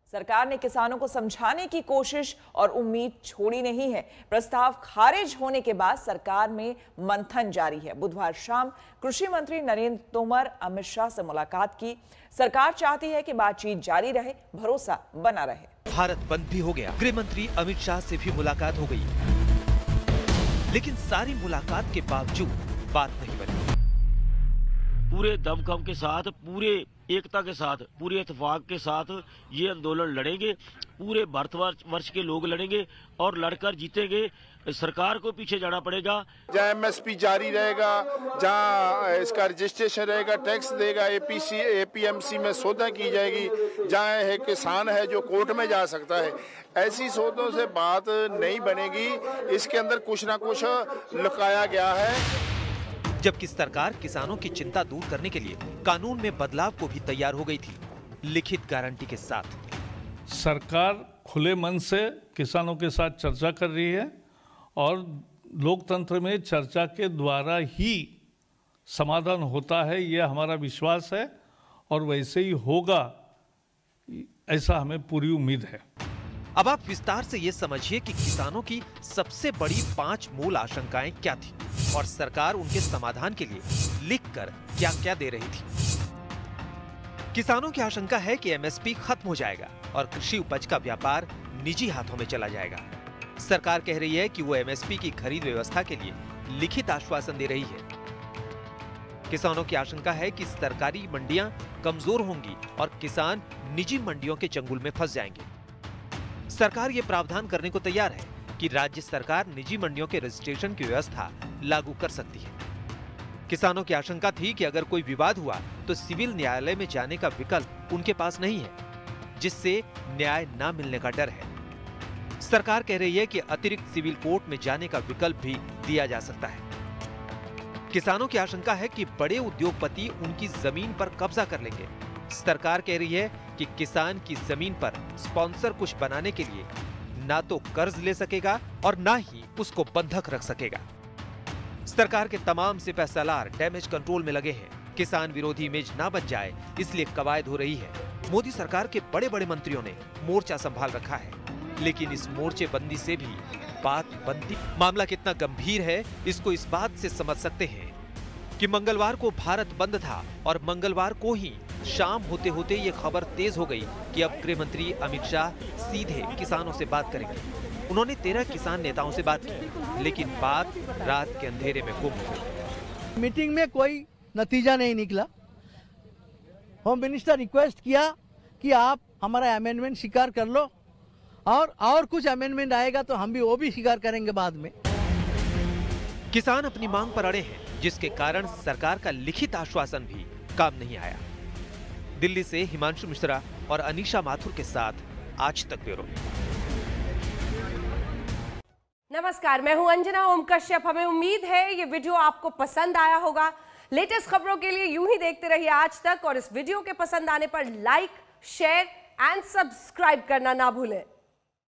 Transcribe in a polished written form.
सरकार ने किसानों को समझाने की कोशिश और उम्मीद छोड़ी नहीं है। प्रस्ताव खारिज होने के बाद सरकार में मंथन जारी है। बुधवार शाम कृषि मंत्री नरेंद्र तोमर अमित शाह से मुलाकात की। सरकार चाहती है कि बातचीत जारी रहे, भरोसा बना रहे। भारत बंद भी हो गया, गृह मंत्री अमित शाह से भी मुलाकात हो गई, लेकिन सारी मुलाकात के बावजूद बात नहीं बनी। पूरे दमखम के साथ, पूरे एकता के साथ, पूरे इत्तेफाक के साथ ये आंदोलन लड़ेंगे। पूरे भारतवर्ष के लोग लड़ेंगे और लड़कर जीतेंगे। सरकार को पीछे जाना पड़ेगा। जहाँ एमएसपी जारी रहेगा, जहाँ इसका रजिस्ट्रेशन रहेगा, टैक्स देगा, एपीएमसी में सौदा की जाएगी, जहाँ है किसान है जो कोर्ट में जा सकता है, ऐसी सौदों से बात नहीं बनेगी। इसके अंदर कुछ ना कुछ लुकाया गया है। जबकि सरकार किसानों की चिंता दूर करने के लिए कानून में बदलाव को भी तैयार हो गई थी, लिखित गारंटी के साथ। सरकार खुले मन से किसानों के साथ चर्चा कर रही है और लोकतंत्र में चर्चा के द्वारा ही समाधान होता है, यह हमारा विश्वास है और वैसे ही होगा, ऐसा हमें पूरी उम्मीद है। अब आप विस्तार से ये समझिए कि किसानों की सबसे बड़ी 5 मूल आशंकाएं क्या थी और सरकार उनके समाधान के लिए लिखकर क्या क्या दे रही थी। किसानों की आशंका है कि एमएसपी खत्म हो जाएगा और कृषि उपज का व्यापार निजी हाथों में चला जाएगा। सरकार कह रही है कि वो एमएसपी की खरीद व्यवस्था के लिए लिखित आश्वासन दे रही है। किसानों की आशंका है कि सरकारी मंडियां कमजोर होंगी और किसान निजी मंडियों के चंगुल में फंस जाएंगे। सरकार ये प्रावधान करने को तैयार है कि राज्य सरकार निजी मंडियों के रजिस्ट्रेशन की व्यवस्था लागू कर सकती है। किसानों की आशंका थी कि अगर कोई विवाद हुआ तो सिविल न्यायालय में जाने का विकल्प उनके पास नहीं है, जिससे न्याय न मिलने का डर है। सरकार कह रही है कि अतिरिक्त सिविल कोर्ट में जाने का विकल्प भी दिया जा सकता है। किसानों की आशंका है कि बड़े उद्योगपति उनकी जमीन पर कब्जा कर लेंगे। सरकार कह रही है कि किसान की जमीन पर स्पॉन्सर कुछ बनाने के लिए ना तो कर्ज ले सकेगा और ना ही उसको बंधक रख सकेगा। सरकार के तमाम सिपहसालार डैमेज कंट्रोल में लगे हैं। किसान विरोधी इमेज ना बच जाए, इसलिए कवायद हो रही है। मोदी सरकार के बड़े बड़े मंत्रियों ने मोर्चा संभाल रखा है, लेकिन इस मोर्चेबंदी से भी बात बनती। मामला कितना गंभीर है, इसको इस बात से समझ सकते हैं कि मंगलवार को भारत बंद था और मंगलवार को ही शाम होते होते ये खबर तेज हो गई कि अब गृह मंत्री अमित शाह सीधे किसानों से बात करेंगे। उन्होंने 13 किसान नेताओं से बात की, लेकिन बात रात के अंधेरे में गुम हो गई। मीटिंग में कोई नतीजा नहीं निकला। होम मिनिस्टर रिक्वेस्ट किया कि आप हमारा अमेंडमेंट स्वीकार कर लो और कुछ अमेंडमेंट आएगा तो हम भी वो भी स्वीकार करेंगे बाद में। किसान अपनी मांग पर अड़े हैं, जिसके कारण सरकार का लिखित आश्वासन भी काम नहीं आया। दिल्ली से हिमांशु मिश्रा और अनीशा माथुर के साथ आज तक ब्यूरो। नमस्कार, मैं हूं अंजना ओम कश्यप। हमें उम्मीद है ये वीडियो आपको पसंद आया होगा। लेटेस्ट खबरों के लिए यूं ही देखते रहिए आज तक और इस वीडियो के पसंद आने पर लाइक, शेयर एंड सब्सक्राइब करना ना भूलें।